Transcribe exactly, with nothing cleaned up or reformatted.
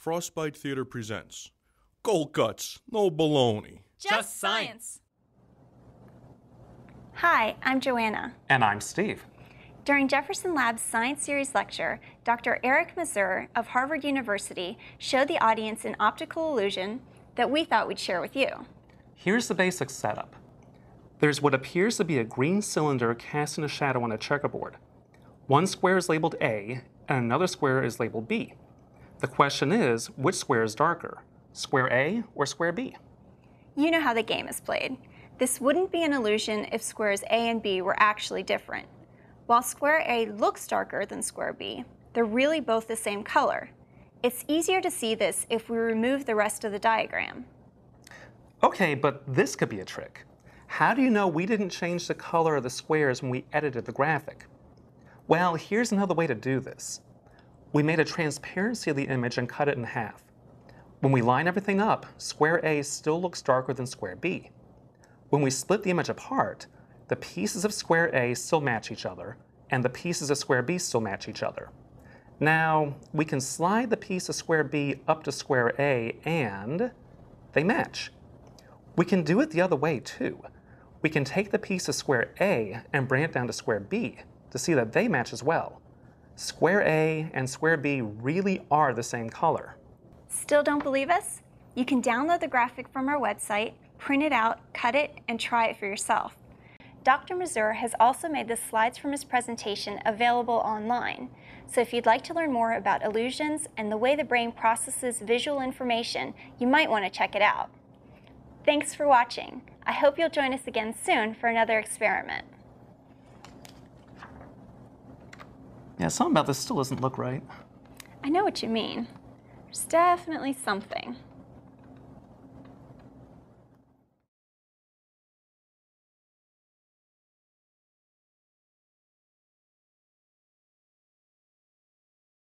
Frostbite Theater presents Cold Cuts, no baloney. Just science. Hi, I'm Joanna. And I'm Steve. During Jefferson Lab's Science Series lecture, Doctor Eric Mazur of Harvard University showed the audience an optical illusion that we thought we'd share with you. Here's the basic setup. There's what appears to be a green cylinder casting a shadow on a checkerboard. One square is labeled A, and another square is labeled B. The question is, which square is darker, square A or square B? You know how the game is played. This wouldn't be an illusion if squares A and B were actually different. While square A looks darker than square B, they're really both the same color. It's easier to see this if we remove the rest of the diagram. Okay, but this could be a trick. How do you know we didn't change the color of the squares when we edited the graphic? Well, here's another way to do this. We made a transparency of the image and cut it in half. When we line everything up, square A still looks darker than square B. When we split the image apart, the pieces of square A still match each other, and the pieces of square B still match each other. Now, we can slide the piece of square B up to square A, and they match. We can do it the other way, too. We can take the piece of square A and bring it down to square B to see that they match as well. Square A and square B really are the same color. Still don't believe us? You can download the graphic from our website, print it out, cut it, and try it for yourself. Doctor Mazur has also made the slides from his presentation available online. So if you'd like to learn more about illusions and the way the brain processes visual information, you might want to check it out. Thanks for watching. I hope you'll join us again soon for another experiment. Yeah, something about this still doesn't look right. I know what you mean. There's definitely something.